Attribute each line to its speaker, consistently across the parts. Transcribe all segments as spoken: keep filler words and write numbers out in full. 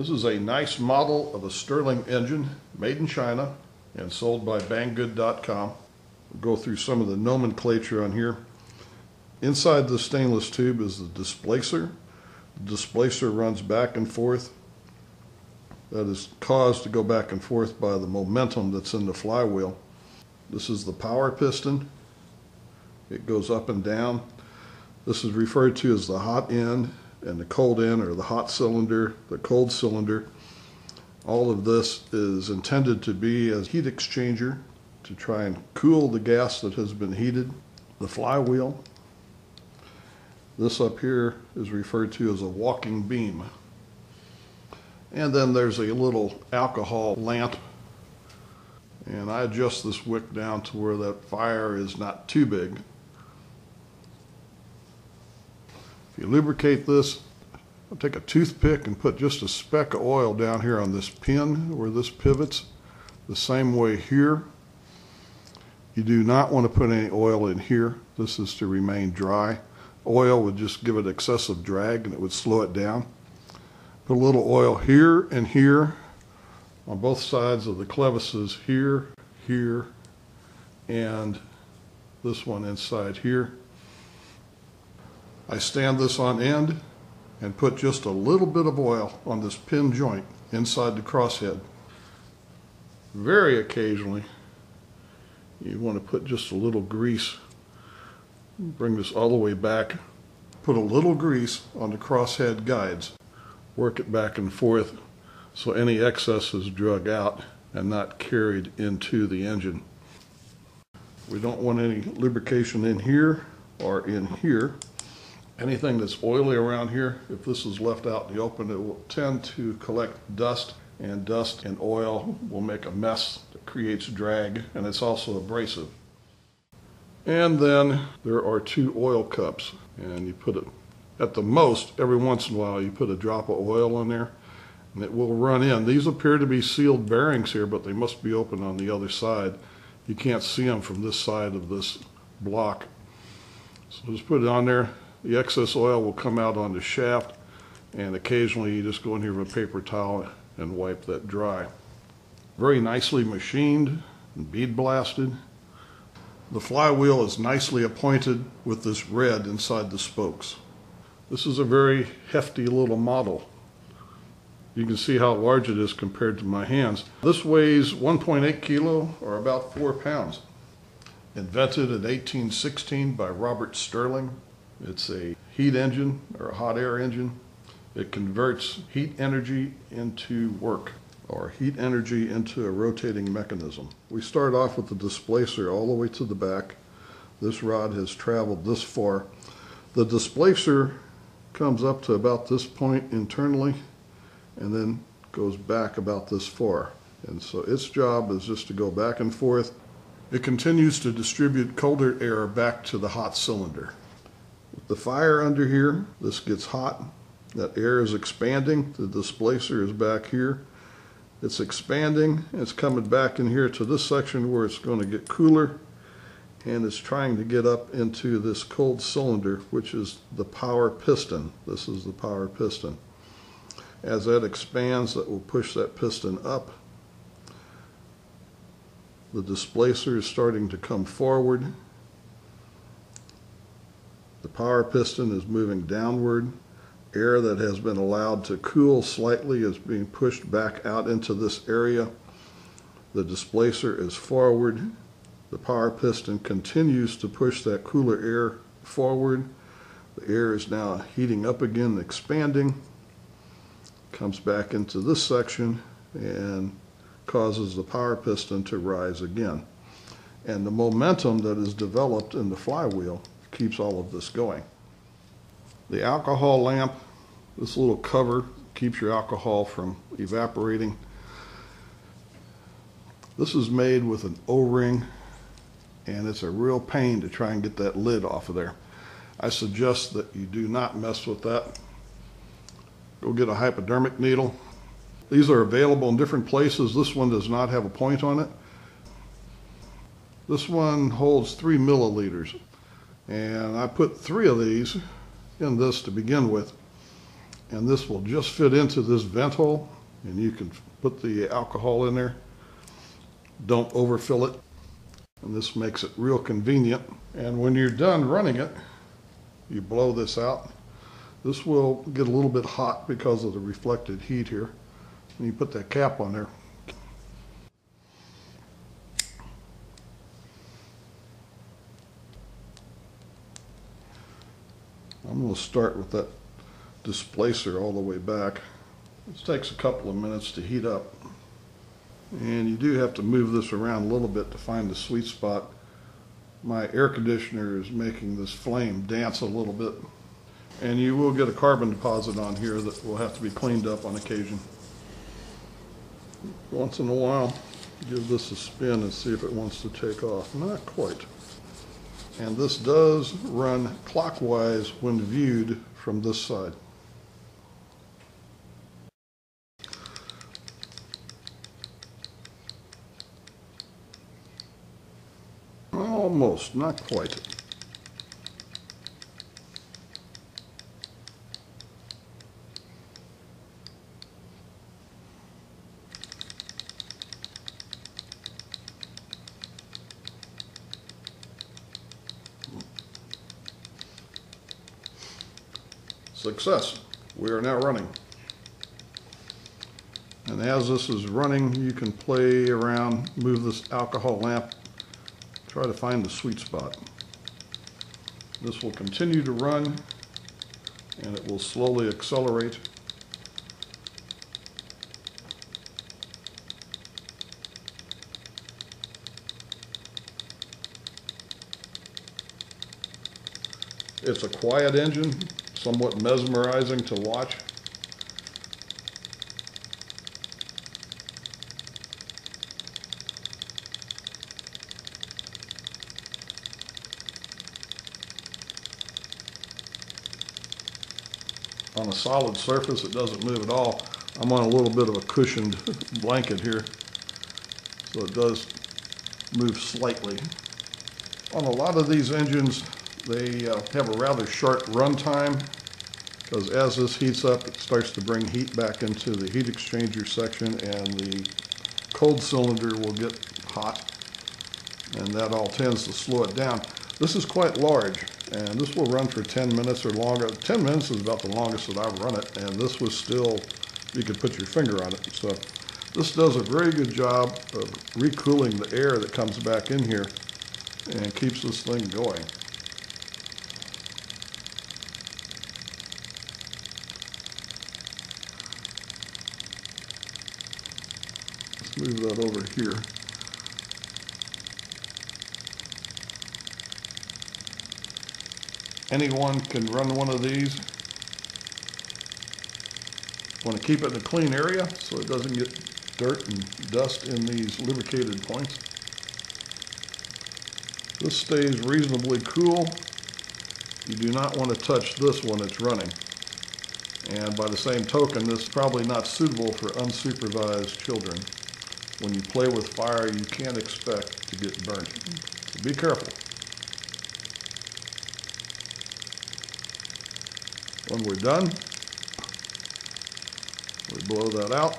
Speaker 1: This is a nice model of a Stirling engine made in China and sold by Banggood dot com. We'll go through some of the nomenclature on here. Inside the stainless tube is the displacer. The displacer runs back and forth. That is caused to go back and forth by the momentum that's in the flywheel. This is the power piston. It goes up and down. This is referred to as the hot end and the cold end, or the hot cylinder, the cold cylinder. All of this is intended to be a heat exchanger to try and cool the gas that has been heated. The flywheel. This up here is referred to as a walking beam. And then there's a little alcohol lamp. And I adjust this wick down to where that fire is not too big. If you lubricate this, I'll take a toothpick and put just a speck of oil down here on this pin where this pivots. The same way here. You do not want to put any oil in here. This is to remain dry. Oil would just give it excessive drag and it would slow it down. Put a little oil here and here on both sides of the clevises, here, here, and this one inside here. I stand this on end and put just a little bit of oil on this pin joint inside the crosshead. Very occasionally, you want to put just a little grease. Bring this all the way back. Put a little grease on the crosshead guides. Work it back and forth so any excess is drug out and not carried into the engine. We don't want any lubrication in here or in here. Anything that's oily around here, if this is left out in the open, it will tend to collect dust, and dust and oil will make a mess that creates drag, and it's also abrasive. And then there are two oil cups, and you put it, at the most, every once in a while, you put a drop of oil on there, and it will run in. These appear to be sealed bearings here, but they must be open on the other side. You can't see them from this side of this block. So just put it on there. The excess oil will come out on the shaft, and occasionally you just go in here with a paper towel and wipe that dry. Very nicely machined and bead blasted. The flywheel is nicely appointed with this red inside the spokes. This is a very hefty little model. You can see how large it is compared to my hands. This weighs one point eight kilo, or about four pounds. Invented in eighteen sixteen by Robert Stirling. It's a heat engine, or a hot air engine. It converts heat energy into work, or heat energy into a rotating mechanism. We start off with the displacer all the way to the back. This rod has traveled this far. The displacer comes up to about this point internally and then goes back about this far. And so its job is just to go back and forth. It continues to distribute colder air back to the hot cylinder. With the fire under here, this gets hot. That air is expanding. The displacer is back here. It's expanding. It's coming back in here to this section where it's going to get cooler, and it's trying to get up into this cold cylinder, which is the power piston. This is the power piston. As that expands, that will push that piston up. The displacer is starting to come forward. The power piston is moving downward. Air that has been allowed to cool slightly is being pushed back out into this area. The displacer is forward. The power piston continues to push that cooler air forward. The air is now heating up again, expanding. Comes back into this section and causes the power piston to rise again. And the momentum that is developed in the flywheel keeps all of this going. The alcohol lamp, this little cover keeps your alcohol from evaporating. This is made with an O-ring, and it's a real pain to try and get that lid off of there. I suggest that you do not mess with that. Go get a hypodermic needle. These are available in different places. This one does not have a point on it. This one holds three milliliters. And I put three of these in this to begin with. and this will just fit into this vent hole, and you can put the alcohol in there. Don't overfill it, and this makes it real convenient. And when you're done running it, you blow this out. This will get a little bit hot because of the reflected heat here, and you put that cap on there. I'm going to start with that displacer all the way back. This takes a couple of minutes to heat up, and you do have to move this around a little bit to find the sweet spot. My air conditioner is making this flame dance a little bit, and you will get a carbon deposit on here that will have to be cleaned up on occasion. Once in a while, give this a spin and see if it wants to take off. Not quite. And this does run clockwise when viewed from this side. Almost, not quite. Success. We are now running. And as this is running, you can play around, move this alcohol lamp, try to find the sweet spot. This will continue to run, and it will slowly accelerate. It's a quiet engine, somewhat mesmerizing to watch. On a solid surface, it doesn't move at all. I'm on a little bit of a cushioned blanket here, so it does move slightly. On a lot of these engines, they uh, have a rather short run time, because as this heats up, it starts to bring heat back into the heat exchanger section, and the cold cylinder will get hot, and that all tends to slow it down. This is quite large, and this will run for ten minutes or longer. ten minutes is about the longest that I've run it, and this was still, you could put your finger on it. So this does a very good job of recooling the air that comes back in here and keeps this thing going. Let's move that over here. Anyone can run one of these. Want to keep it in a clean area so it doesn't get dirt and dust in these lubricated points. This stays reasonably cool. You do not want to touch this when it's running. And by the same token, this is probably not suitable for unsupervised children. When you play with fire, you can't expect to get burnt. So be careful. When we're done, we blow that out.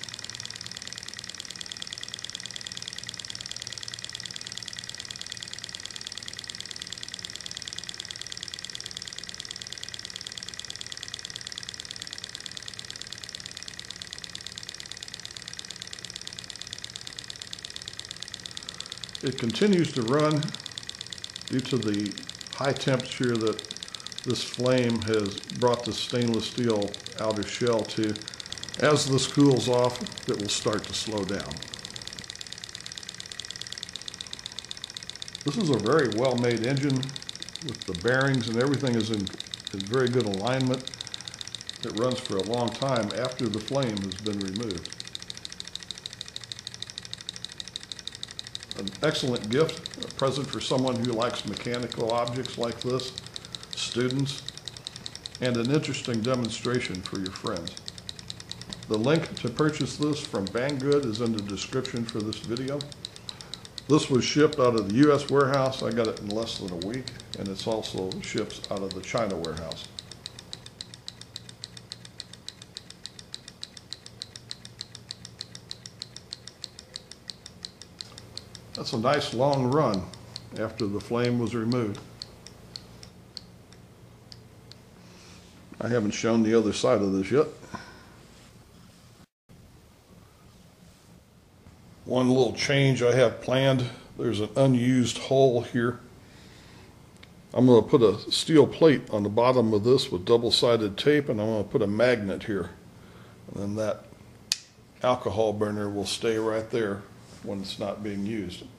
Speaker 1: It continues to run due to the high temperature that this flame has brought the stainless steel outer shell to. As this cools off, it will start to slow down. This is a very well-made engine with the bearings and everything is in, in very good alignment. It runs for a long time after the flame has been removed. An excellent gift, a present for someone who likes mechanical objects like this, students, and an interesting demonstration for your friends. The link to purchase this from Banggood is in the description for this video. This was shipped out of the U S warehouse. I got it in less than a week, and it's also shipped out of the China warehouse. That's a nice long run after the flame was removed. I haven't shown the other side of this yet. One little change I have planned, there's an unused hole here. I'm going to put a steel plate on the bottom of this with double-sided tape, and I'm going to put a magnet here. And then that alcohol burner will stay right there when it's not being used.